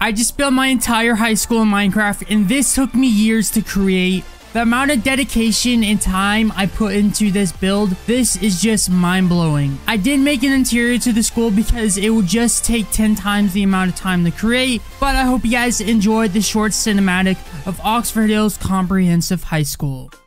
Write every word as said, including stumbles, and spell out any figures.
I just built my entire high school in Minecraft, and this took me years to create. The amount of dedication and time I put into this build, this is just mind-blowing. I did make an interior to the school because it would just take ten times the amount of time to create, but I hope you guys enjoyed the short cinematic of Oxford Hills Comprehensive High School.